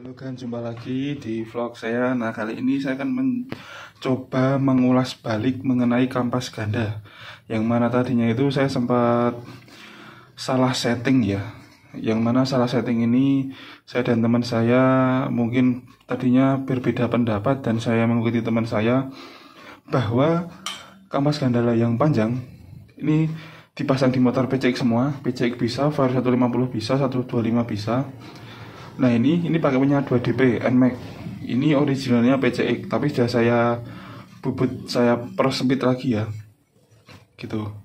Halo kan, jumpa lagi di vlog saya. Nah, kali ini saya akan mencoba mengulas balik mengenai kampas ganda. Yang mana tadinya itu saya sempat salah setting ya. Yang mana salah setting ini saya dan teman saya mungkin tadinya berbeda pendapat, dan saya mengikuti teman saya bahwa kampas ganda yang panjang ini dipasang di motor PCX semua. PCX bisa, Vario 150 bisa, 125 bisa. Nah ini pakai punya 2DP NMAX. Ini originalnya PCX, tapi sudah saya bubut, saya persempit lagi ya, gitu.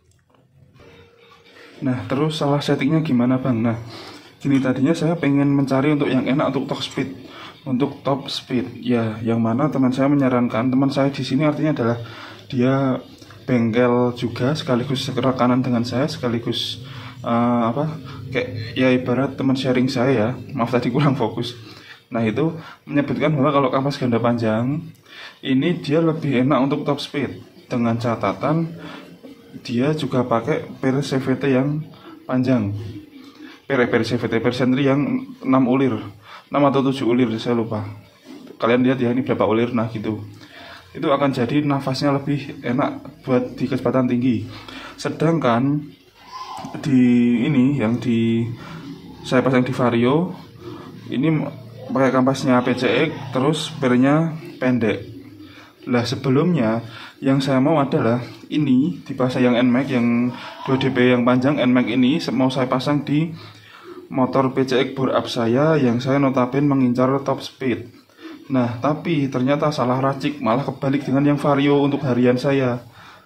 Nah terus salah settingnya gimana bang? Nah gini, tadinya saya pengen mencari untuk yang enak untuk top speed ya, yang mana teman saya menyarankan, teman saya di sini artinya adalah dia bengkel juga sekaligus rekanan dengan saya, sekaligus kayak ya ibarat teman sharing saya ya. Maaf tadi kurang fokus. Nah itu menyebutkan bahwa kalau kampas ganda panjang ini dia lebih enak untuk top speed, dengan catatan dia juga pakai per CVT yang panjang, per sentri yang 6 ulir, 6 atau 7 ulir saya lupa. Kalian lihat ya ini berapa ulir. Nah gitu, itu akan jadi nafasnya lebih enak buat di kecepatan tinggi. Sedangkan di ini yang saya pasang di Vario ini pakai kampasnya PCX, terus pernya pendek. Lah sebelumnya yang saya mau adalah ini dipasang yang NMAX, yang 2DP yang panjang NMAX ini mau saya pasang di motor PCX bore up saya, yang saya notabene mengincar top speed. Nah tapi ternyata salah racik, malah kebalik dengan yang Vario untuk harian saya.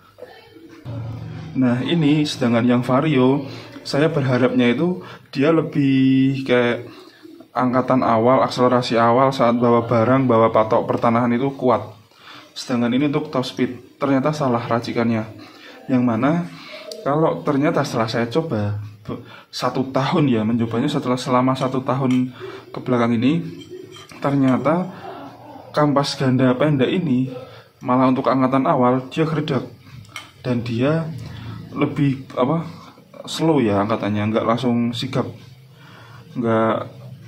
Nah ini sedangkan yang Vario saya berharapnya itu dia lebih kayak angkatan awal, akselerasi awal saat bawa barang, bawa patok pertanahan itu kuat. Sedangkan ini untuk top speed, ternyata salah racikannya. Yang mana kalau ternyata setelah saya coba 1 tahun ya, mencobanya selama 1 tahun ke belakang ini, ternyata kampas ganda pendek ini malah untuk angkatan awal dia geredak, dan dia lebih slow ya angkatannya, nggak langsung sigap, nggak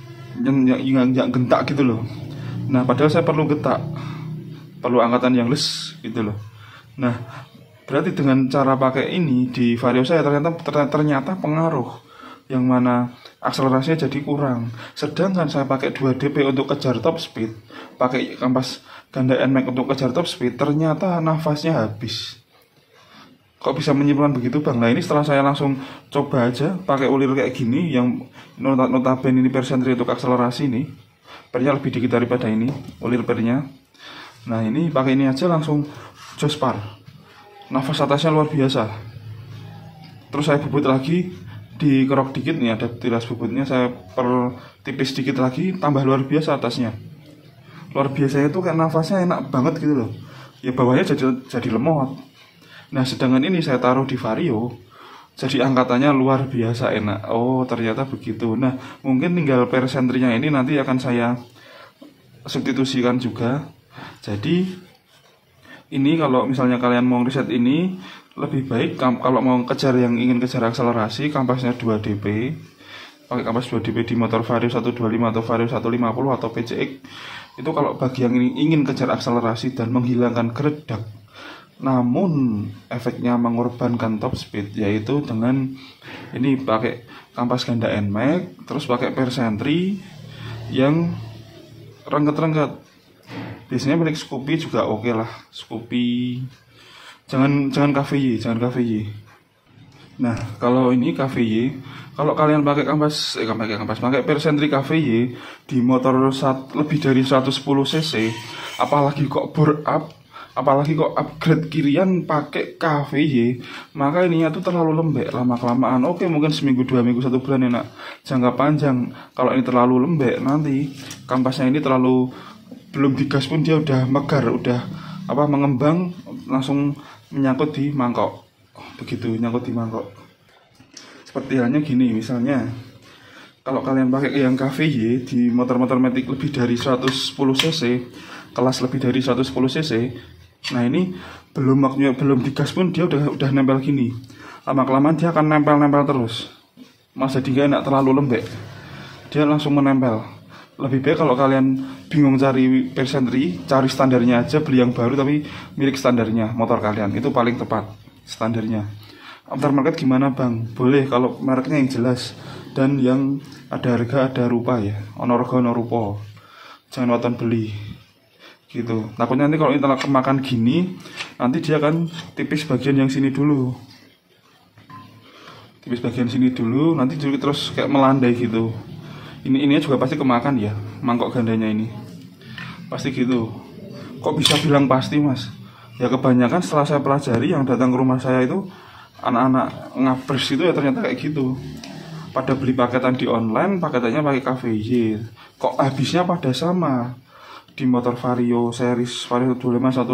gentak gitu loh. Nah padahal saya perlu getak, perlu angkatan yang les gitu loh. Nah berarti dengan cara pakai ini di Vario saya ternyata pengaruh, yang mana akselerasinya jadi kurang. Sedangkan saya pakai 2DP untuk kejar top speed, pakai kampas ganda NMAX untuk kejar top speed, ternyata nafasnya habis. Kok bisa menyimpulkan begitu bang? Nah ini setelah saya langsung coba aja pakai ulir kayak gini, yang notabene ini per sentri untuk akselerasi, ini pernya lebih dikit daripada ini ulir pernya. Nah ini pakai ini aja langsung jospar, nafas atasnya luar biasa. Terus saya bubut lagi, dikerok dikit nih, ada tiras bubutnya, saya per tipis dikit lagi, tambah luar biasa atasnya. Luar biasanya itu kayak nafasnya enak banget gitu loh. Ya bawahnya jadi lemot. Nah sedangkan ini saya taruh di Vario, jadi angkatannya luar biasa enak. Oh ternyata begitu. Nah mungkin tinggal per sentrinya ini nanti akan saya substitusikan juga. Jadi ini kalau misalnya kalian mau riset ini, lebih baik kalau mau ingin kejar akselerasi, kampasnya 2DP, pakai kampas 2DP di motor Vario 125 atau Vario 150 atau PCX. Itu kalau bagi yang ingin kejar akselerasi dan menghilangkan geredak, namun efeknya mengorbankan top speed, yaitu dengan ini pakai kampas ganda NMAX, terus pakai per sentri yang rengket-rengket. Biasanya milik Scoopy juga oke lah, Scoopy. Jangan KVY. Nah kalau ini KVY, kalau kalian pakai pakai per sentri KVY di motor lebih dari 110 cc, apalagi kok bore up, apalagi kok upgrade kirian pakai KVY, maka ininya tuh terlalu lembek lama-kelamaan. Oke mungkin seminggu, 2 minggu, 1 bulan enak. Jangka panjang kalau ini terlalu lembek, nanti kampasnya ini terlalu, belum digas pun dia udah megar, udah mengembang, langsung menyangkut di mangkok. Begitu, nyangkut di mangkok. Seperti halnya gini, misalnya kalau kalian pakai yang KVY di motor-motor matic lebih dari 110 cc, kelas lebih dari 110 cc, nah ini belum digas pun dia udah nempel gini. Lama-kelamaan dia akan nempel terus. Mas jadi gak enak terlalu lembek, dia langsung menempel. Lebih baik kalau kalian bingung cari persentri, cari standarnya aja, beli yang baru tapi milik standarnya motor kalian, itu paling tepat standarnya. Aftermarket gimana bang? Boleh kalau mereknya yang jelas dan yang ada harga ada rupa ya, ono rega ono rupa, jangan waton beli gitu. Takutnya nanti kalau internet kemakan gini, nanti dia akan tipis bagian yang sini dulu, tipis bagian sini dulu, nanti juga terus kayak melandai gitu. Ini juga pasti kemakan ya, mangkok gandanya ini pasti gitu. Kok bisa bilang pasti mas? Ya kebanyakan setelah saya pelajari yang datang ke rumah saya itu anak-anak ngabers itu ya ternyata kayak gitu. Pada beli paketan di online, paketannya pakai KVY. Kok habisnya pada sama. Di motor Vario series Vario 125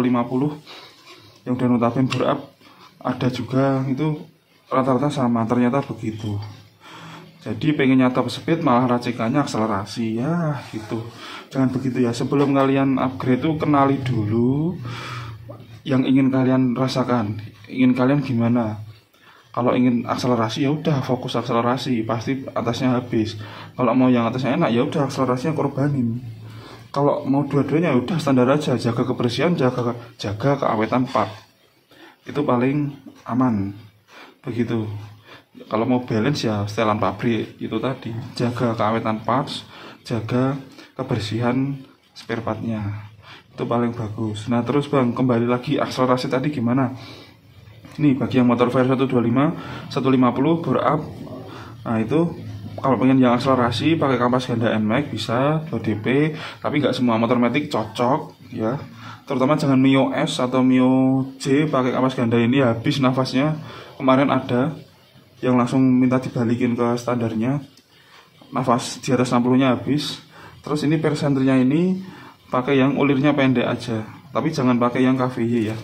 150 yang udah notabene bore-up ada juga, itu rata-rata sama, ternyata begitu. Jadi pengen nyata speed malah racikannya akselerasi ya gitu. Jangan begitu ya. Sebelum kalian upgrade tuh kenali dulu yang ingin kalian rasakan. Ingin kalian gimana? Kalau ingin akselerasi ya udah fokus akselerasi, pasti atasnya habis. Kalau mau yang atasnya enak ya udah akselerasinya korbanin. Kalau mau dua-duanya udah standar aja, jaga kebersihan, jaga keawetan part. Itu paling aman. Begitu. Kalau mau balance ya setelan pabrik itu tadi, jaga keawetan parts, jaga kebersihan spare partnya. Itu paling bagus. Nah, terus Bang, kembali lagi akselerasi tadi gimana? Ini bagi yang motor Vario 125, 150 bore up. Nah, itu kalau pengen yang akselerasi pakai kampas ganda NMAX bisa 2DP, tapi nggak semua motor matic cocok ya. Terutama jangan Mio S atau Mio J pakai kampas ganda ini, habis nafasnya. Kemarin ada yang langsung minta dibalikin ke standarnya, nafas di atas 60-nya habis. Terus ini persentrinya ini pakai yang ulirnya pendek aja, tapi jangan pakai yang KVY ya.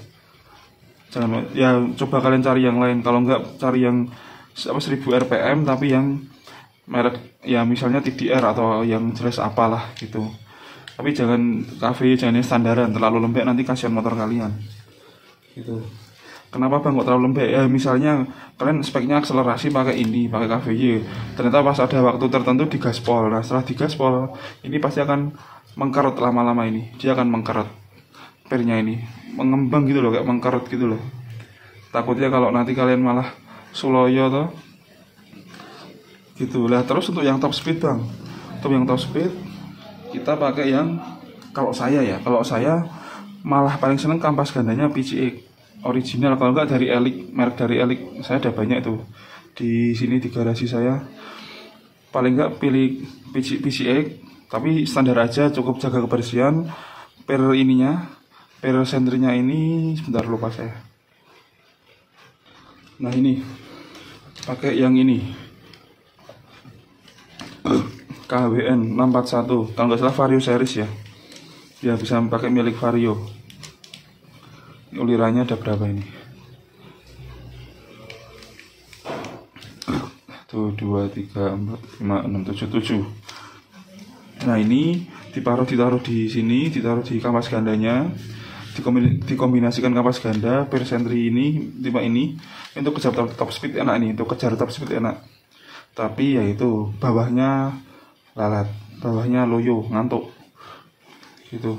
Jangan ya, coba kalian cari yang lain. Kalau nggak cari yang 1000 rpm tapi yang merek ya misalnya TDR atau yang jelas apalah gitu. Tapi jangan KVY, jangan yang standaran, terlalu lembek nanti kasihan motor kalian gitu. Kenapa bang kok terlalu lembek? Ya misalnya kalian speknya akselerasi pakai ini, pakai KVY, ternyata pas ada waktu tertentu digaspol. Nah setelah digaspol ini pasti akan mengkerut lama-lama, ini dia akan mengkerut pernya, ini mengembang gitu loh, kayak mengkerut gitu loh. Takutnya kalau nanti kalian malah suloyo toh gitu lah. Terus untuk yang top speed bang, untuk yang top speed kita pakai yang, kalau saya malah paling seneng kampas gandanya PCX original, kalau enggak dari Elik, merek dari Elik. Saya ada banyak itu di sini di garasi saya. Paling enggak pilih PCX, tapi standar aja, cukup jaga kebersihan. Per ininya, per sentrinya ini sebentar lupa saya. Nah ini pakai yang ini KWN 641, kalau nggak salah Vario series ya. Ya bisa pakai milik Vario. Ulirannya ada berapa ini? Tuh 2, 3, 4, 5, 6, 7, 7. Nah ini ditaruh di sini, ditaruh di kampas gandanya, dikombinasikan kampas ganda per sentri ini, tipe ini untuk kejar top speed enak nih, untuk kejar top speed enak. Tapi ya itu bawahnya lalat, bawahnya loyo, ngantuk gitu.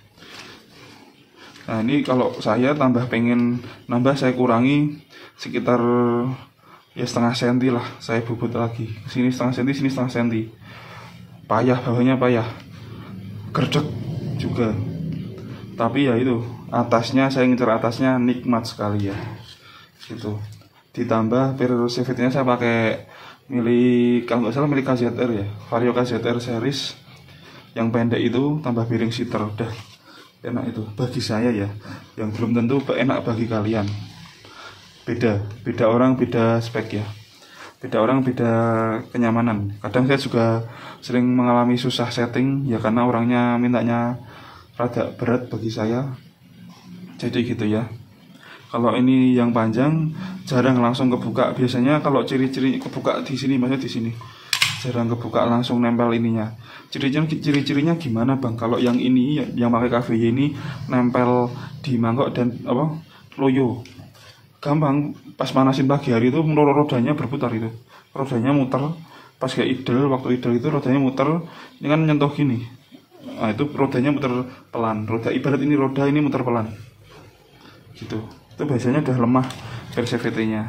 Nah ini kalau saya pengen nambah, saya kurangi sekitar ya setengah senti lah, saya bubut lagi sini setengah senti, sini setengah senti. Payah, bawahnya payah, gerdek juga. Tapi ya itu atasnya, saya ngincer atasnya nikmat sekali ya gitu. Ditambah periodicity-nya saya pakai milik, kalau nggak salah milik KZR ya, Vario KZR series yang pendek itu, tambah bearing seater, udah enak itu bagi saya ya, yang belum tentu enak bagi kalian. Beda orang beda spek ya, beda orang beda kenyamanan. Kadang saya juga sering mengalami susah setting ya, karena orangnya mintanya rada berat bagi saya, jadi gitu ya. Kalau ini yang panjang jarang langsung kebuka. Biasanya kalau ciri-ciri kebuka di sini, maksudnya di sini jarang kebuka langsung nempel ininya. Ciri-cirinya gimana bang? Kalau yang ini yang pakai KVY ini nempel di mangkok dan apa loyo, gampang. Pas manasin pagi hari itu rodanya berputar, itu rodanya muter, pas kayak idle, waktu idle itu rodanya muter, ini kan nyentuh gini. Nah itu rodanya muter pelan, roda ibarat ini roda ini muter pelan gitu. Itu biasanya udah lemah CVT-nya,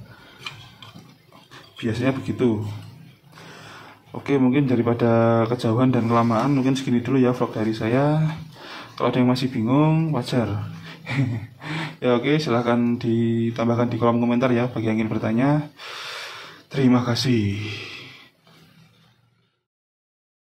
biasanya begitu. Oke, mungkin daripada kejauhan dan kelamaan, mungkin segini dulu ya vlog dari saya. Kalau ada yang masih bingung, wajar. Ya oke, silahkan ditambahkan di kolom komentar ya bagi yang ingin bertanya. Terima kasih.